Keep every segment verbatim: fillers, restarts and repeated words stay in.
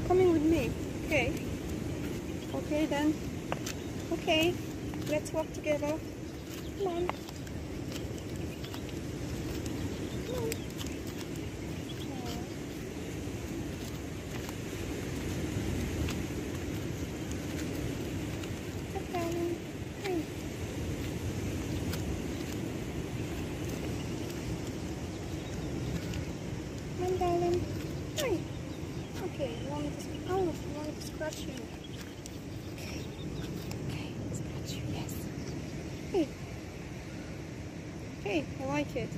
coming with me? Okay. Okay then. Okay. Let's walk together. Come on. Come on. Come darling. Hey. Come on, darling. Hey. Okay, you want me to, oh, you want me to scratch you? Okay. Okay, scratch you, yes. Hey. Hey, I like it.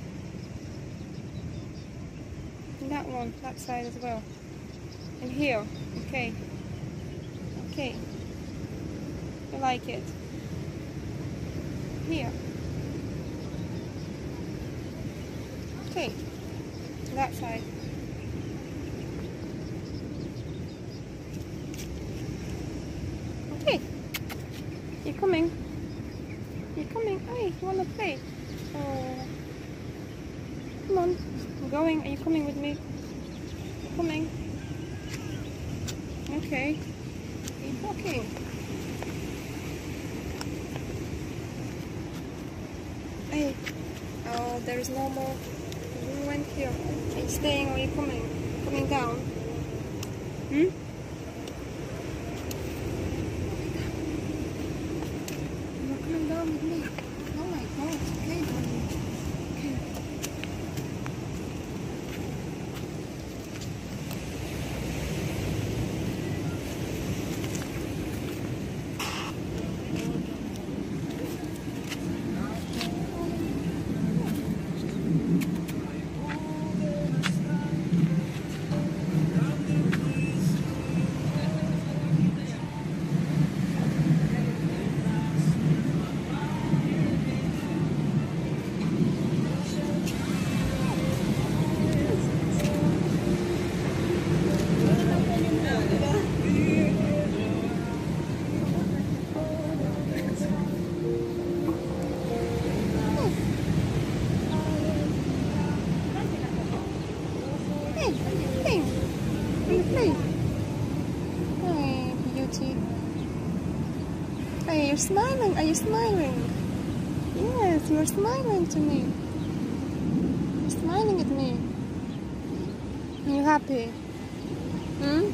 And that one, that side as well. And here, okay. Okay. I like it. Here. Okay. That side. Okay. You're coming. You're coming. Hey, you wanna play? Oh. Come on. I'm going. Are you coming with me? Coming. Okay. Keep walking. Hey. Oh, there is no more. We went here. Are you staying or are you coming? Coming down? Hmm? You're coming down with me. Oh my god. Okay, darling. Okay. Hey, hey, are you playing? Hey, beauty. Hey, you're smiling. Are you smiling? Yes, you're smiling to me. You're smiling at me. Are you happy? Hmm?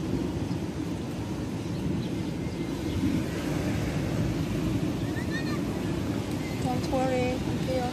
Don't worry, I'm here.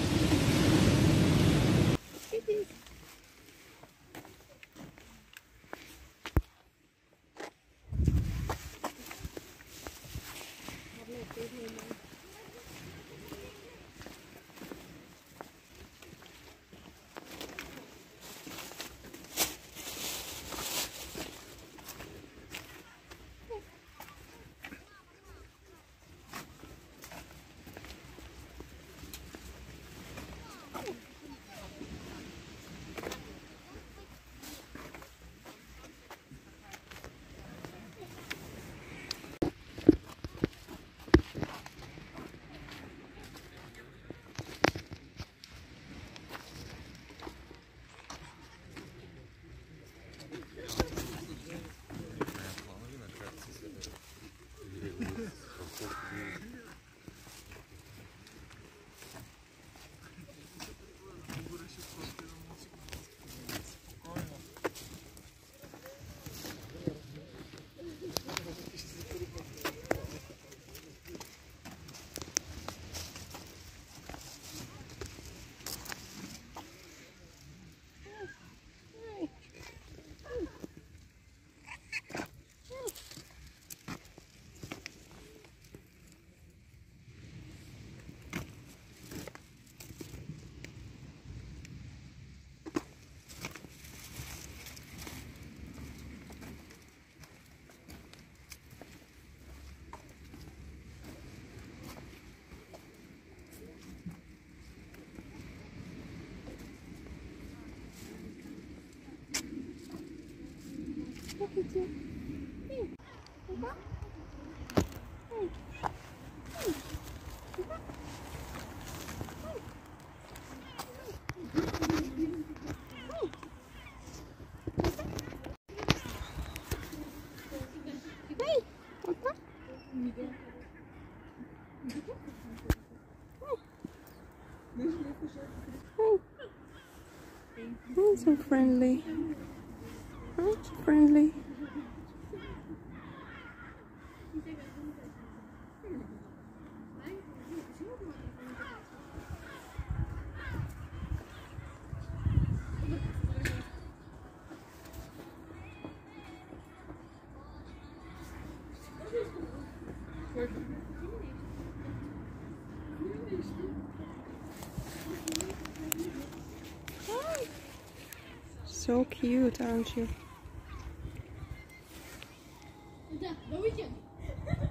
Look at you. Hey. Hey. Hey. Hey. Oh. Oh, so friendly. Oh, so friendly. So cute, aren't you?